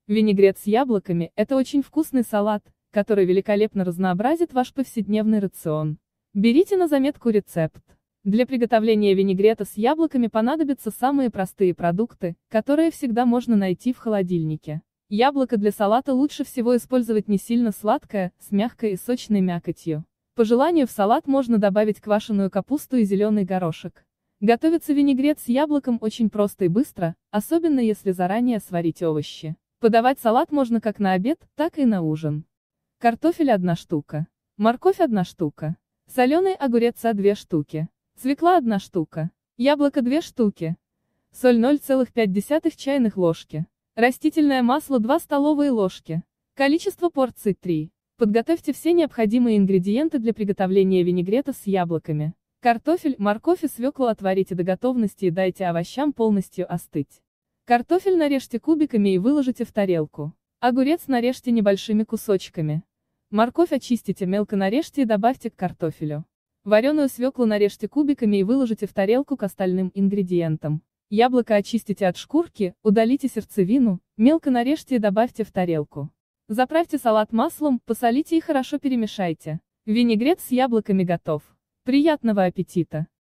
Винегрет с яблоками – это очень вкусный салат, который великолепно разнообразит ваш повседневный рацион. Берите на заметку рецепт. Для приготовления винегрета с яблоками понадобятся самые простые продукты, которые всегда можно найти в холодильнике. Яблоко для салата лучше всего использовать не сильно сладкое, с мягкой и сочной мякотью. По желанию в салат можно добавить квашеную капусту и зеленый горошек. Готовится винегрет с яблоком очень просто и быстро, особенно если заранее сварить овощи. Подавать салат можно как на обед, так и на ужин. Картофель 1 штука. Морковь 1 штука. Соленый огурец 2 штуки. Свекла 1 штука. Яблоко 2 штуки. Соль 0,5 чайных ложки. Растительное масло 2 столовые ложки. Количество порций 3. Подготовьте все необходимые ингредиенты для приготовления винегрета с яблоками. Картофель, морковь и свеклу отварите до готовности и дайте овощам полностью остыть. Картофель нарежьте кубиками и выложите в тарелку. Огурец нарежьте небольшими кусочками. Морковь очистите, мелко нарежьте и добавьте к картофелю. Вареную свеклу нарежьте кубиками и выложите в тарелку к остальным ингредиентам. Яблоко очистите от шкурки, удалите сердцевину, мелко нарежьте и добавьте в тарелку. Заправьте салат маслом, посолите и хорошо перемешайте. Винегрет с яблоками готов. Приятного аппетита!